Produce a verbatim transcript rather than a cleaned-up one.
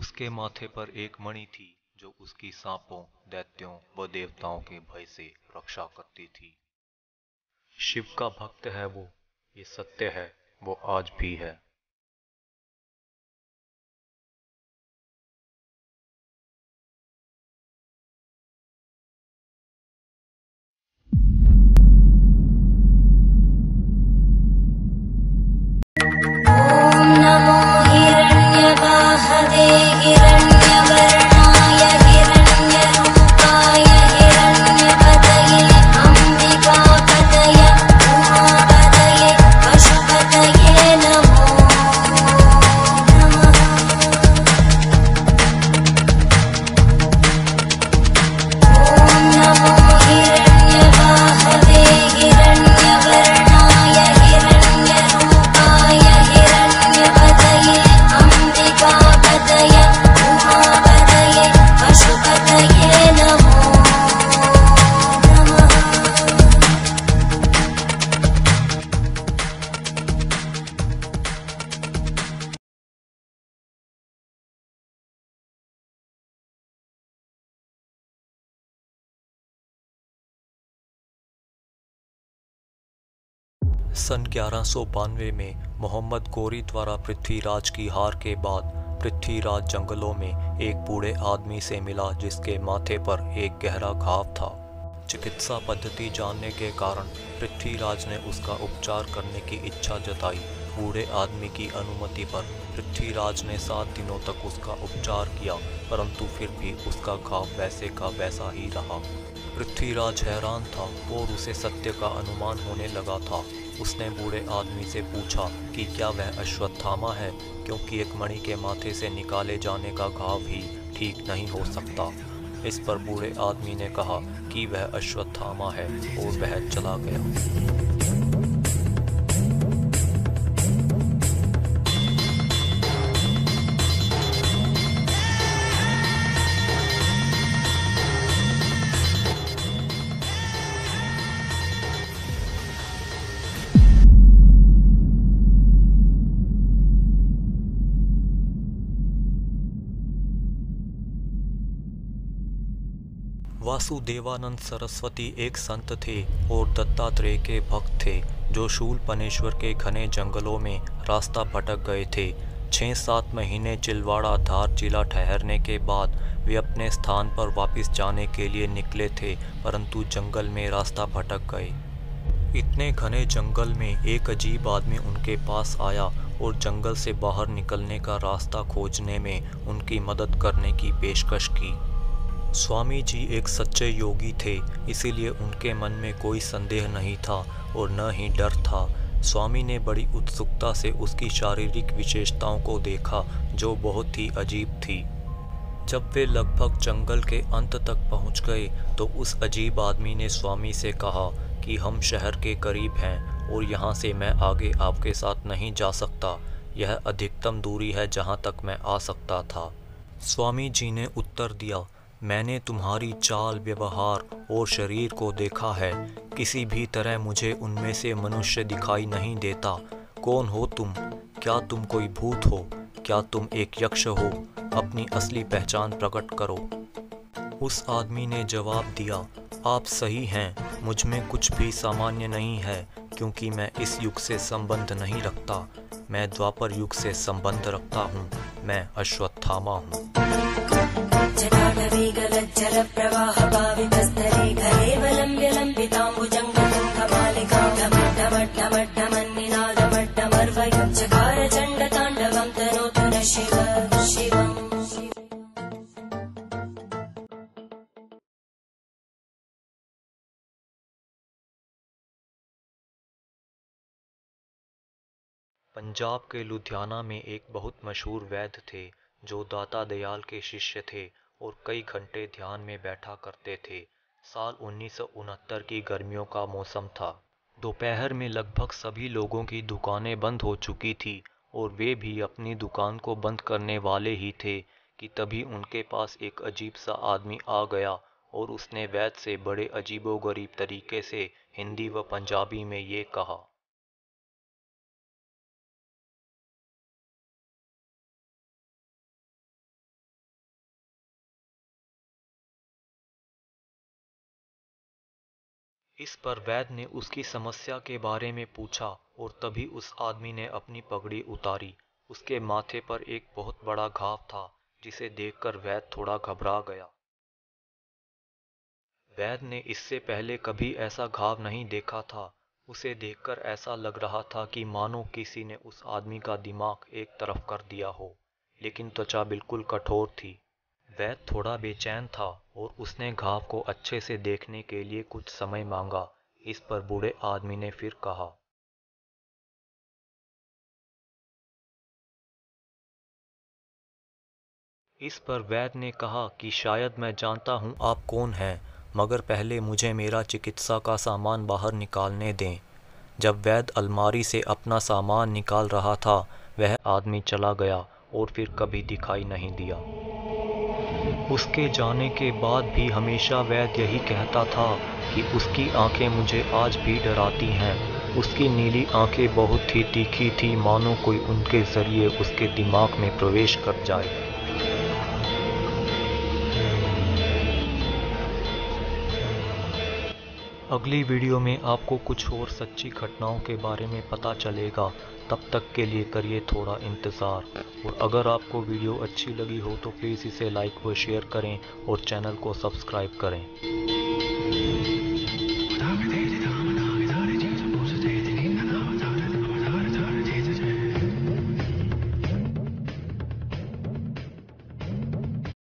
उसके माथे पर एक मणि थी जो उसकी सांपों, दैत्यों व देवताओं के भय से रक्षा करती थी। शिव का भक्त है वो, ये सत्य है, वो आज भी है। ॐ नमो हिरण्यवाहवे हिरण्यवर्णाय हिरण्यरूपाय हिरण्यपतये अम्बिकापतये उमापतये पशुपतये नमो नमः। ॐ नमो हिरण्यवाहवे हिरण्यवर्णाय हिरण्यरूपाय हिरण्यपतये अम्बिकापतये उमापतये पशुपतये नमो नमः। सन ग्यारह सौ बानवे में मोहम्मद गोरी द्वारा पृथ्वीराज की हार के बाद पृथ्वीराज जंगलों में एक बूढ़े आदमी से मिला जिसके माथे पर एक गहरा घाव था। चिकित्सा पद्धति जानने के कारण पृथ्वीराज ने उसका उपचार करने की इच्छा जताई। बूढ़े आदमी की अनुमति पर पृथ्वीराज ने सात दिनों तक उसका उपचार किया, परंतु फिर भी उसका घाव वैसे का वैसा ही रहा। पृथ्वीराज हैरान था और उसे सत्य का अनुमान होने लगा था। उसने बूढ़े आदमी से पूछा कि क्या वह अश्वत्थामा है, क्योंकि एक मणि के माथे से निकाले जाने का घाव भी ठीक नहीं हो सकता। इस पर बूढ़े आदमी ने कहा कि वह अश्वत्थामा है और वह चला गया। वासुदेवानंद सरस्वती एक संत थे और दत्तात्रेय के भक्त थे जो शूलपनेश्वर के घने जंगलों में रास्ता भटक गए थे। छः सात महीने चिलवाड़ा धार जिला ठहरने के बाद वे अपने स्थान पर वापस जाने के लिए निकले थे, परंतु जंगल में रास्ता भटक गए। इतने घने जंगल में एक अजीब आदमी उनके पास आया और जंगल से बाहर निकलने का रास्ता खोजने में उनकी मदद करने की पेशकश की। स्वामी जी एक सच्चे योगी थे, इसीलिए उनके मन में कोई संदेह नहीं था और न ही डर था। स्वामी ने बड़ी उत्सुकता से उसकी शारीरिक विशेषताओं को देखा जो बहुत ही अजीब थी। जब वे लगभग जंगल के अंत तक पहुंच गए तो उस अजीब आदमी ने स्वामी से कहा कि हम शहर के करीब हैं और यहाँ से मैं आगे आपके साथ नहीं जा सकता। यह अधिकतम दूरी है जहाँ तक मैं आ सकता था। स्वामी जी ने उत्तर दिया, मैंने तुम्हारी चाल, व्यवहार और शरीर को देखा है। किसी भी तरह मुझे उनमें से मनुष्य दिखाई नहीं देता। कौन हो तुम? क्या तुम कोई भूत हो? क्या तुम एक यक्ष हो? अपनी असली पहचान प्रकट करो। उस आदमी ने जवाब दिया, आप सही हैं, मुझ में कुछ भी सामान्य नहीं है, क्योंकि मैं इस युग से संबंध नहीं रखता। मैं द्वापर युग से संबंध रखता हूँ। मैं अश्वत्थामा हूँ। जटाटवीगलज्जलप्रवाहपावितस्थले घरेवलम्ब्य लम्बिताम्बुजङ्गपुङ्गमालिकां ढमड्ढमड्ढमड्ढमन्निनादमड्ढमर्वयं चकार चण्डताण्डवं तनोतु नः शिव शिवम्। पंजाब के लुधियाना में एक बहुत मशहूर वैद्य थे जो दाता दयाल के शिष्य थे और कई घंटे ध्यान में बैठा करते थे। साल उन्नीस सौ उनहत्तर की गर्मियों का मौसम था। दोपहर में लगभग सभी लोगों की दुकानें बंद हो चुकी थी और वे भी अपनी दुकान को बंद करने वाले ही थे कि तभी उनके पास एक अजीब सा आदमी आ गया और उसने वैद्य से बड़े अजीबोगरीब तरीके से हिंदी व पंजाबी में ये कहा। इस पर वैद्य ने उसकी समस्या के बारे में पूछा और तभी उस आदमी ने अपनी पगड़ी उतारी। उसके माथे पर एक बहुत बड़ा घाव था, जिसे देखकर वैद्य थोड़ा घबरा गया। वैद्य ने इससे पहले कभी ऐसा घाव नहीं देखा था। उसे देखकर ऐसा लग रहा था कि मानो किसी ने उस आदमी का दिमाग एक तरफ कर दिया हो, लेकिन त्वचा बिल्कुल कठोर थी। वैद्य थोड़ा बेचैन था और उसने घाव को अच्छे से देखने के लिए कुछ समय मांगा। इस पर बूढ़े आदमी ने फिर कहा, इस पर वैद्य ने कहा कि शायद मैं जानता हूँ आप कौन हैं, मगर पहले मुझे मेरा चिकित्सा का सामान बाहर निकालने दें। जब वैद्य अलमारी से अपना सामान निकाल रहा था, वह आदमी चला गया और फिर कभी दिखाई नहीं दिया। उसके जाने के बाद भी हमेशा वैद्य यही कहता था कि उसकी आंखें मुझे आज भी डराती हैं। उसकी नीली आंखें बहुत ही तीखी थी, मानो कोई उनके जरिए उसके दिमाग में प्रवेश कर जाए। अगली वीडियो में आपको कुछ और सच्ची घटनाओं के बारे में पता चलेगा। तब तक के लिए करिए थोड़ा इंतज़ार। और अगर आपको वीडियो अच्छी लगी हो तो प्लीज़ इसे लाइक व शेयर करें और चैनल को सब्सक्राइब करें।